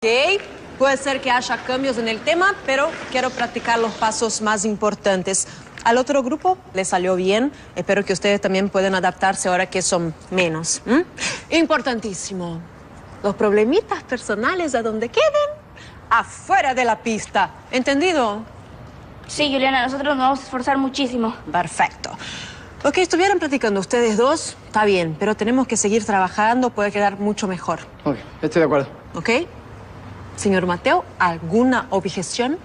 Puede ser que haya cambios en el tema, pero quiero practicar los pasos más importantes. Al otro grupo le salió bien. Espero que ustedes también puedan adaptarse ahora que son menos. Importantísimo. Los problemitas personales a donde queden, afuera de la pista. ¿Entendido? Sí, Juliana, nosotros nos vamos a esforzar muchísimo. Perfecto. Lo que estuvieran practicando ustedes dos, está bien, pero tenemos que seguir trabajando, puede quedar mucho mejor. Ok, estoy de acuerdo. ¿Ok? Señor Mateo, ¿alguna objeción?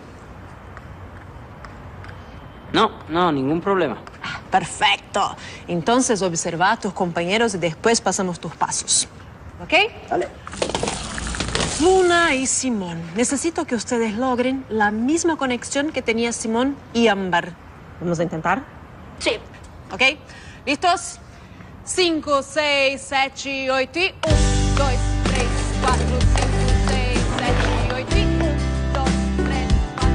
No, ningún problema. Perfecto. Entonces observa a tus compañeros y después pasamos tus pasos. ¿Ok? Dale. Luna y Simón, necesito que ustedes logren la misma conexión que tenía Simón y Ámbar. ¿Vamos a intentar? Sí. ¿Ok? ¿Listos? 5, 6, 7, 8 y 1, 2, 3, 4, 5, 6, 7, 8 y 1, 2, 3, 4,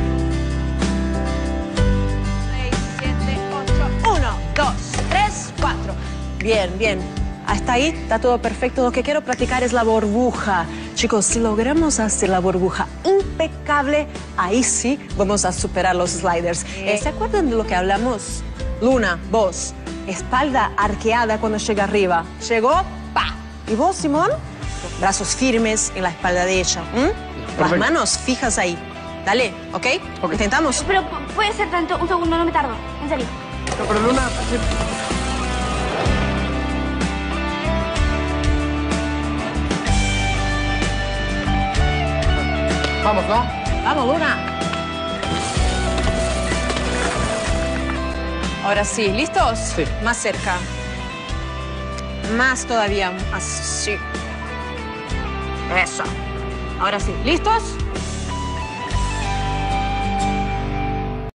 6, 7, 8, 1, 2, 3, 4. Bien, bien. Hasta ahí está todo perfecto. Lo que quiero practicar es la burbuja. Chicos, si logramos hacer la burbuja impecable, ahí sí vamos a superar los sliders. ¿Se acuerdan de lo que hablamos? Luna, vos, espalda arqueada cuando llega arriba. Llegó, pa. Y vos, Simón, brazos firmes en la espalda de ella. Las manos fijas ahí. Dale, ¿ok? ¿Intentamos? Pero puede ser tanto, un segundo, no me tardo. En serio. No, pero Luna... Vamos, ¿no? Vamos, Luna. Ahora sí, ¿listos? Sí. Más cerca. Más todavía. Así. Eso. Ahora sí, ¿listos?